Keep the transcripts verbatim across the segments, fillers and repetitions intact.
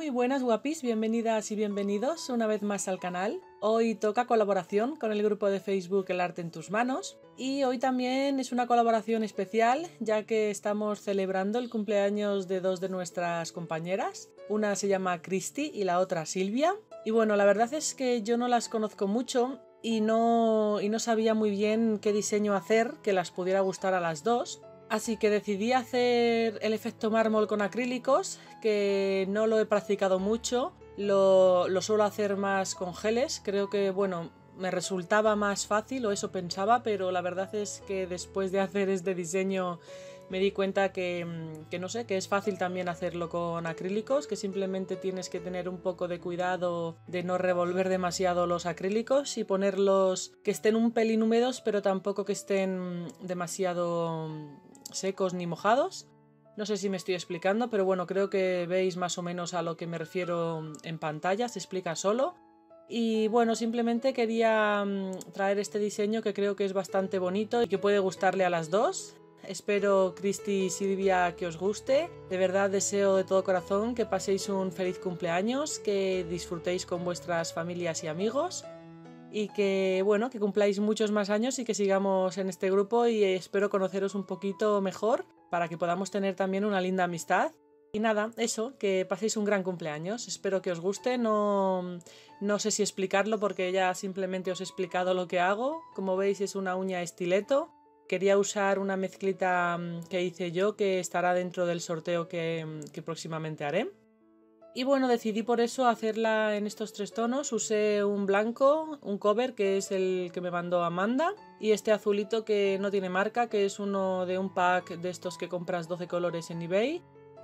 Muy buenas guapis, bienvenidas y bienvenidos una vez más al canal. Hoy toca colaboración con el grupo de Facebook El Arte en Tus Manos y hoy también es una colaboración especial ya que estamos celebrando el cumpleaños de dos de nuestras compañeras. Una se llama Cristi y la otra Silvia. Y bueno, la verdad es que yo no las conozco mucho y no, y no sabía muy bien qué diseño hacer que las pudiera gustar a las dos. Así que decidí hacer el efecto mármol con acrílicos, que no lo he practicado mucho, lo, lo suelo hacer más con geles, creo que bueno, me resultaba más fácil o eso pensaba, pero la verdad es que después de hacer este diseño me di cuenta que, que no sé, que es fácil también hacerlo con acrílicos, que simplemente tienes que tener un poco de cuidado de no revolver demasiado los acrílicos y ponerlos que estén un pelín húmedos, pero tampoco que estén demasiado secos ni mojados. No sé si me estoy explicando, pero bueno, creo que veis más o menos a lo que me refiero en pantalla, se explica solo. Y bueno, simplemente quería traer este diseño que creo que es bastante bonito y que puede gustarle a las dos. Espero, Cristi y Silvia, que os guste. De verdad deseo de todo corazón que paséis un feliz cumpleaños, que disfrutéis con vuestras familias y amigos y que bueno, que cumpláis muchos más años y que sigamos en este grupo, y espero conoceros un poquito mejor para que podamos tener también una linda amistad. Y nada, eso, que paséis un gran cumpleaños, espero que os guste, no, no sé si explicarlo porque ya simplemente os he explicado lo que hago. Como veis es una uña estileto, quería usar una mezclita que hice yo que estará dentro del sorteo que, que próximamente haré. Y bueno, decidí por eso hacerla en estos tres tonos. Usé un blanco, un cover que es el que me mandó Amanda, y este azulito que no tiene marca, que es uno de un pack de estos que compras doce colores en eBay.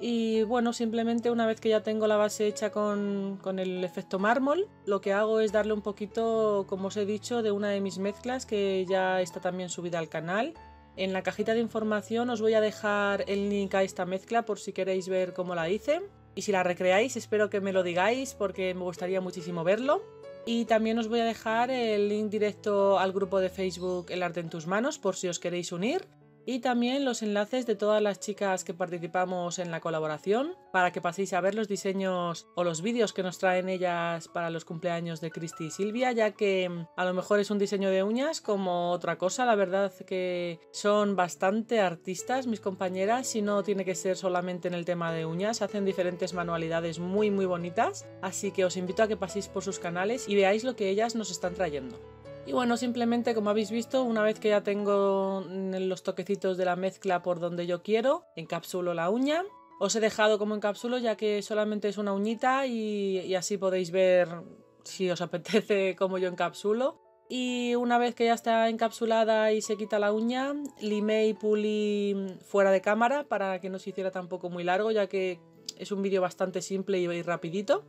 Y bueno, simplemente una vez que ya tengo la base hecha con, con el efecto mármol, lo que hago es darle un poquito, como os he dicho, de una de mis mezclas que ya está también subida al canal. En la cajita de información os voy a dejar el link a esta mezcla por si queréis ver cómo la hice. Y si la recreáis, espero que me lo digáis porque me gustaría muchísimo verlo. Y también os voy a dejar el link directo al grupo de Facebook El Arte en Tus Manos por si os queréis unir. Y también los enlaces de todas las chicas que participamos en la colaboración para que paséis a ver los diseños o los vídeos que nos traen ellas para los cumpleaños de Cristi y Silvia, ya que a lo mejor es un diseño de uñas como otra cosa. La verdad que son bastante artistas mis compañeras y no tiene que ser solamente en el tema de uñas, hacen diferentes manualidades muy muy bonitas, así que os invito a que paséis por sus canales y veáis lo que ellas nos están trayendo. Y bueno, simplemente como habéis visto, una vez que ya tengo los toquecitos de la mezcla por donde yo quiero, encapsulo la uña. Os he dejado como encapsulo ya que solamente es una uñita y, y así podéis ver si os apetece cómo yo encapsulo. Y una vez que ya está encapsulada y se quita la uña, limé y pulí fuera de cámara para que no se hiciera tampoco muy largo, ya que es un vídeo bastante simple y, y rapidito.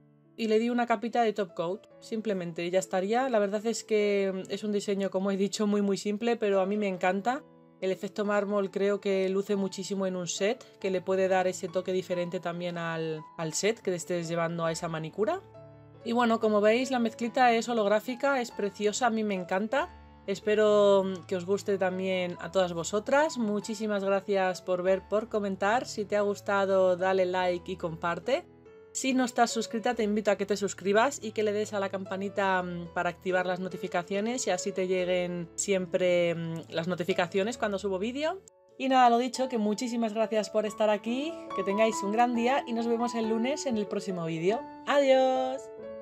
Y le di una capita de top coat, simplemente ya estaría. La verdad es que es un diseño, como he dicho, muy muy simple, pero a mí me encanta. El efecto mármol creo que luce muchísimo en un set, que le puede dar ese toque diferente también al, al set que estés llevando a esa manicura. Y bueno, como veis, la mezclita es holográfica, es preciosa, a mí me encanta. Espero que os guste también a todas vosotras. Muchísimas gracias por ver, por comentar. Si te ha gustado, dale like y comparte. Si no estás suscrita, te invito a que te suscribas y que le des a la campanita para activar las notificaciones y así te lleguen siempre las notificaciones cuando subo vídeo. Y nada, lo dicho, que muchísimas gracias por estar aquí, que tengáis un gran día y nos vemos el lunes en el próximo vídeo. ¡Adiós!